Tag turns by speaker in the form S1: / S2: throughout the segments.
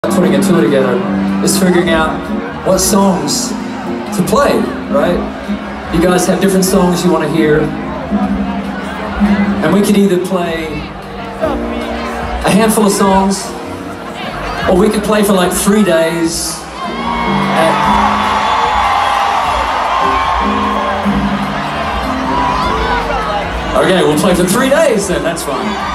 S1: Putting a tour together is figuring out what songs to play, right? You guys have different songs you want to hear, and we could either play a handful of songs, or we could play for like 3 days. Okay, we'll play for 3 days then, that's fine.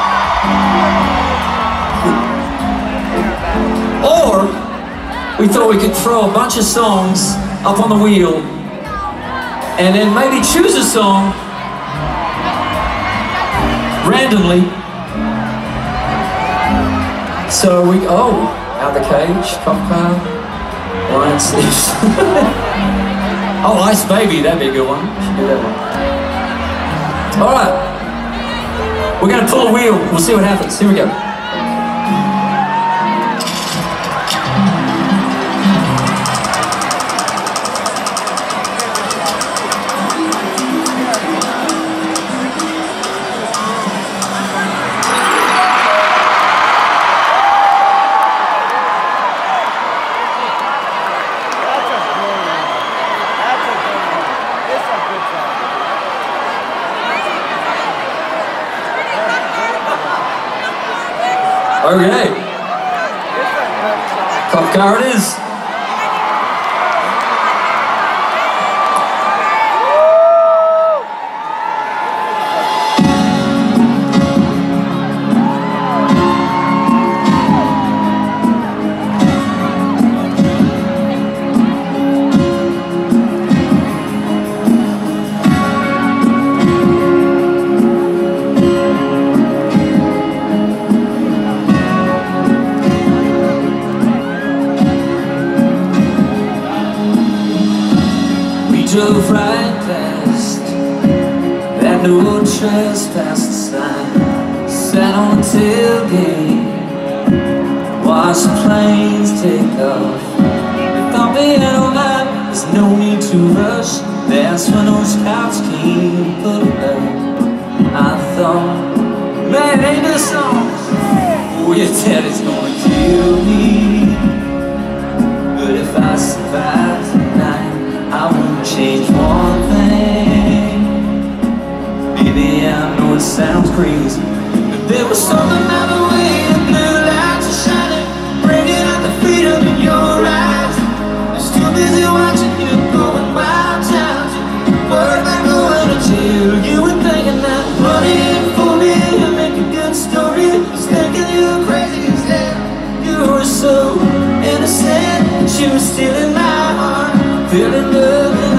S1: Or we thought we could throw a bunch of songs up on the wheel and then maybe choose a song randomly. So we, out the cage, cop car, lion sleeps. Oh, Ice Baby, that'd be a good one. Should do that one. All right, we're gonna pull a wheel. We'll see what happens. Here we go. Okay, cop car it is. Drove right past that no trespass sign, sat on the tailgate, watched the planes take off. We thought we had all night, there's no need to rush. That's when those cops came and put away. I thought, man, ain't this song? Oh, your daddy's gonna kill me, but if I survive tonight, I won't change one thing. Baby, I know it sounds crazy, but there was something about the way the blue lights are shining, bringing out the freedom in your eyes. I'm still busy watching you going wild times. Worried about going to jail. You were thinking that money for me to make a good story. I was thinking you were crazy as hell. You were so innocent, you were stealing my heart. Feeling love.